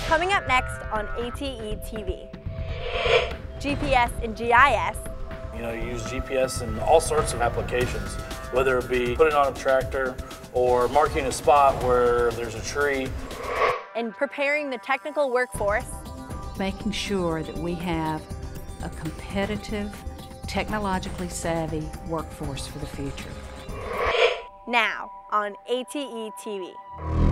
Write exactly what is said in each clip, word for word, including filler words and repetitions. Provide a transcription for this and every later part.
Coming up next on A T E T V. G P S and G I S. You know, you use G P S in all sorts of applications, whether it be putting on a tractor or marking a spot where there's a tree. And preparing the technical workforce. Making sure that we have a competitive, technologically savvy workforce for the future. Now on A T E T V.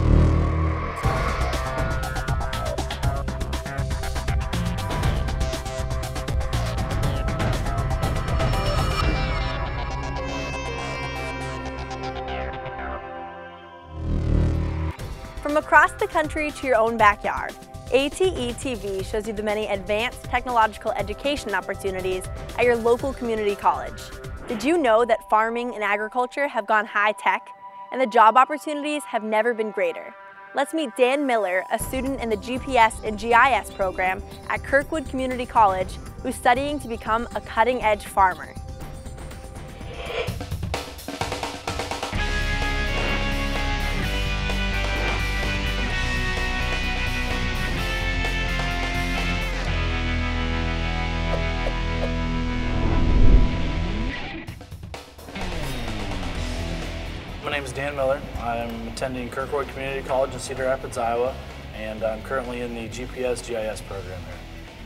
From across the country to your own backyard, A T E T V shows you the many advanced technological education opportunities at your local community college. Did you know that farming and agriculture have gone high-tech, and the job opportunities have never been greater? Let's meet Dan Miller, a student in the G P S and G I S program at Kirkwood Community College, who's studying to become a cutting-edge farmer. My name is Dan Miller. I'm attending Kirkwood Community College in Cedar Rapids, Iowa, and I'm currently in the G P S G I S program here.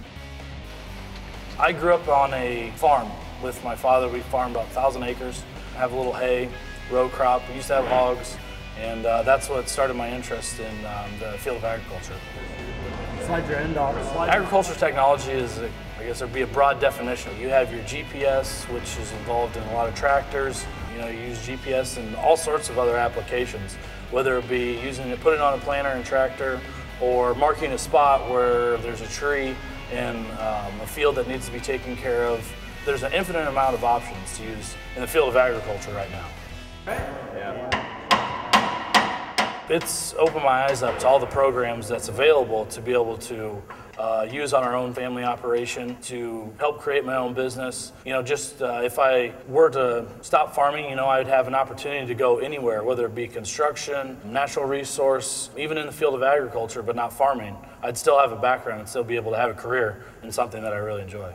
I grew up on a farm with my father. We farmed about one thousand acres, have a little hay, row crop. We used to have hogs, and uh, that's what started my interest in um, the field of agriculture. Slide your end off. Slide Agriculture technology is, a, I guess there'd be a broad definition. You have your G P S, which is involved in a lot of tractors. You know, you use G P S in all sorts of other applications, whether it be using it, putting on a planter and tractor, or marking a spot where there's a tree in um, a field that needs to be taken care of. There's an infinite amount of options to use in the field of agriculture right now. Yeah. It's opened my eyes up to all the programs that's available to be able to uh, use on our own family operation to help create my own business. You know, just uh, if I were to stop farming, you know, I'd have an opportunity to go anywhere, whether it be construction, natural resource, even in the field of agriculture, but not farming. I'd still have a background and still be able to have a career in something that I really enjoy.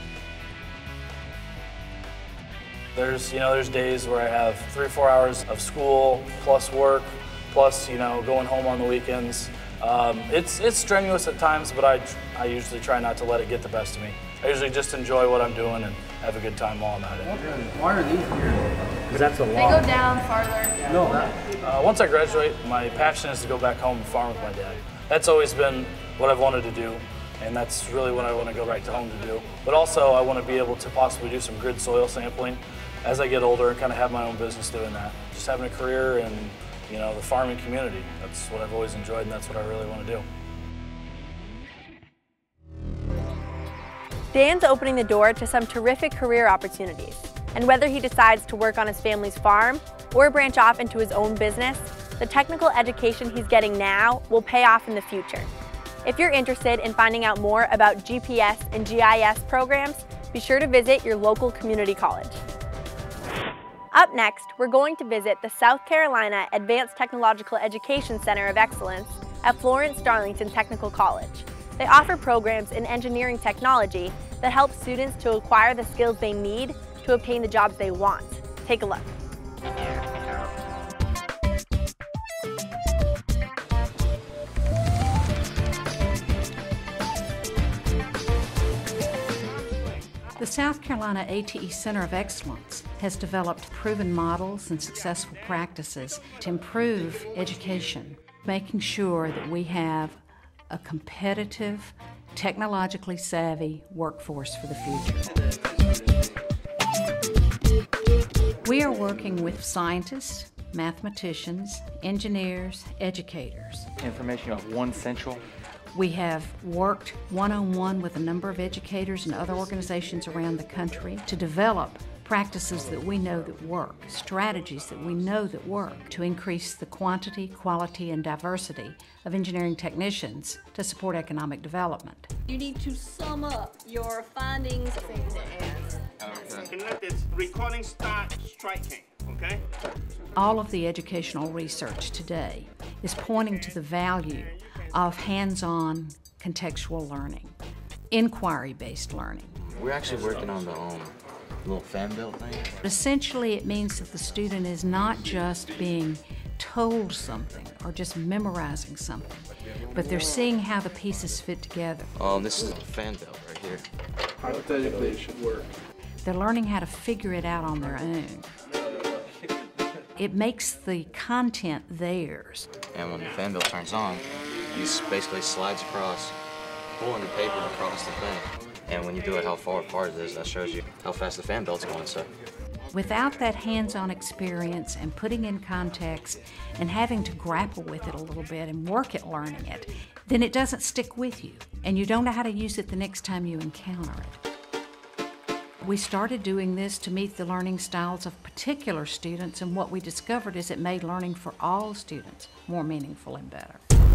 There's, you know, there's days where I have three or four hours of school plus work, plus, you know, going home on the weekends. Um, it's, it's strenuous at times, but I, I usually try not to let it get the best of me. I usually just enjoy what I'm doing and have a good time while I'm at it. Why are these here? Because that's a lot. They go down farther. No, that. Uh, once I graduate, my passion is to go back home and farm with my dad. That's always been what I've wanted to do, and that's really what I want to go back to home to do. But also, I want to be able to possibly do some grid soil sampling as I get older and kind of have my own business doing that. Just having a career in, you know, the farming community. That's what I've always enjoyed, and that's what I really want to do. Dan's opening the door to some terrific career opportunities. And whether he decides to work on his family's farm or branch off into his own business, the technical education he's getting now will pay off in the future. If you're interested in finding out more about G P S and G I S programs, be sure to visit your local community college. Up next, we're going to visit the South Carolina Advanced Technological Education Center of Excellence at Florence Darlington Technical College. They offer programs in engineering technology that help students to acquire the skills they need to obtain the jobs they want. Take a look. The South Carolina A T E Center of Excellence has developed proven models and successful practices to improve education, making sure that we have a competitive, technologically savvy workforce for the future. We are working with scientists, mathematicians, engineers, educators. Information about One Central. We have worked one-on-one with a number of educators and other organizations around the country to develop practices that we know that work, strategies that we know that work to increase the quantity, quality, and diversity of engineering technicians to support economic development. You need to sum up your findings. And let this recording start striking, okay? All of the educational research today is pointing to the value of hands-on contextual learning, inquiry-based learning. We're actually working on the um, little fan belt thing. Essentially, it means that the student is not just being told something or just memorizing something, but they're seeing how the pieces fit together. Um, this is a fan belt right here. Hypothetically, it should work. They're learning how to figure it out on their own. It makes the content theirs. And when the fan belt turns on, you basically slides across, pulling the paper across the thing. And when you do it, how far apart it is, that shows you how fast the fan belt's going. So, without that hands-on experience and putting in context and having to grapple with it a little bit and work at learning it, then it doesn't stick with you, and you don't know how to use it the next time you encounter it. We started doing this to meet the learning styles of particular students, and what we discovered is it made learning for all students more meaningful and better.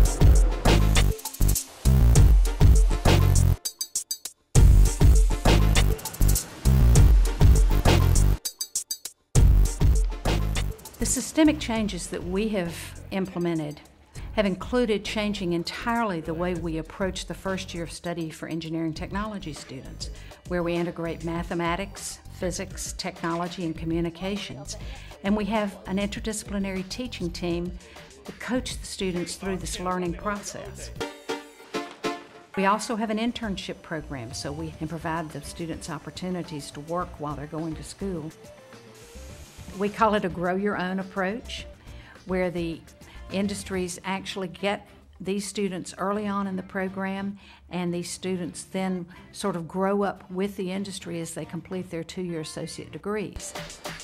The systemic changes that we have implemented have included changing entirely the way we approach the first year of study for engineering technology students, where we integrate mathematics, physics, technology, and communications. And we have an interdisciplinary teaching team that coach the students through this learning process. We also have an internship program, so we can provide the students opportunities to work while they're going to school. We call it a grow your own approach, where the industries actually get these students early on in the program, and these students then sort of grow up with the industry as they complete their two-year associate degrees.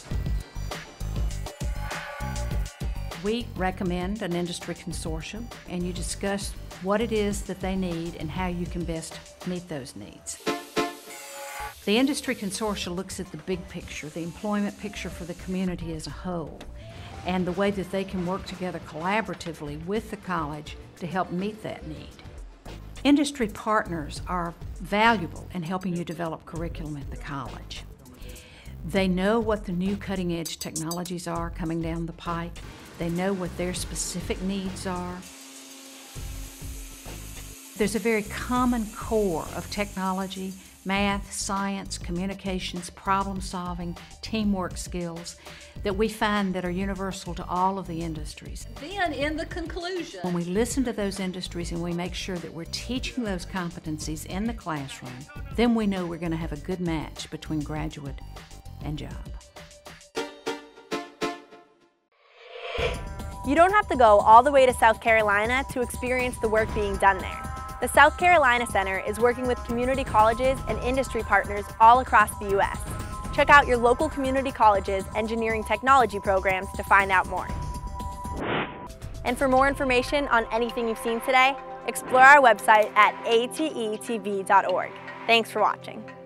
We recommend an industry consortium, and you discuss what it is that they need and how you can best meet those needs. The industry consortium looks at the big picture, the employment picture for the community as a whole, and the way that they can work together collaboratively with the college to help meet that need. Industry partners are valuable in helping you develop curriculum at the college. They know what the new cutting-edge technologies are coming down the pike. They know what their specific needs are. There's a very common core of technology, math, science, communications, problem solving, teamwork skills that we find that are universal to all of the industries. Then in the conclusion, when we listen to those industries and we make sure that we're teaching those competencies in the classroom, then we know we're going to have a good match between graduate and job. You don't have to go all the way to South Carolina to experience the work being done there. The South Carolina Center is working with community colleges and industry partners all across the U S Check out your local community college's engineering technology programs to find out more. And for more information on anything you've seen today, explore our website at A T E T V dot org. Thanks for watching.